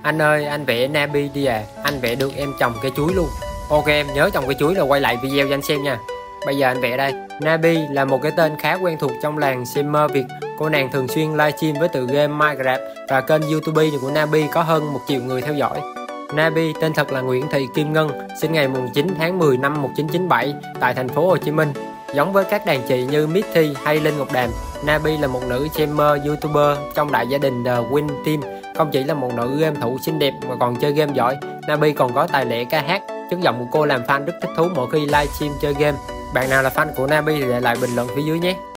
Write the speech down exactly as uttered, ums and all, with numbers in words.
Anh ơi, anh vẽ Nabi đi à, anh vẽ được em trồng cây chuối luôn. Ok em, nhớ trồng cây chuối rồi quay lại video cho anh xem nha. Bây giờ anh vẽ đây. Nabi là một cái tên khá quen thuộc trong làng streamer Việt. Cô nàng thường xuyên livestream với tựa game Minecraft và kênh YouTube của Nabi có hơn một triệu người theo dõi. Nabi tên thật là Nguyễn Thị Kim Ngân, sinh ngày chín tháng mười năm một nghìn chín trăm chín mươi bảy tại thành phố Hồ Chí Minh. Giống với các đàn chị như Mithy hay Linh Ngọc Đàm, Nabi là một nữ streamer YouTuber trong đại gia đình The Win Team. Không chỉ là một nữ game thủ xinh đẹp mà còn chơi game giỏi, Nabi còn có tài lẻ ca hát. Chất giọng của cô làm fan rất thích thú mỗi khi livestream chơi game. Bạn nào là fan của Nabi thì để lại bình luận phía dưới nhé.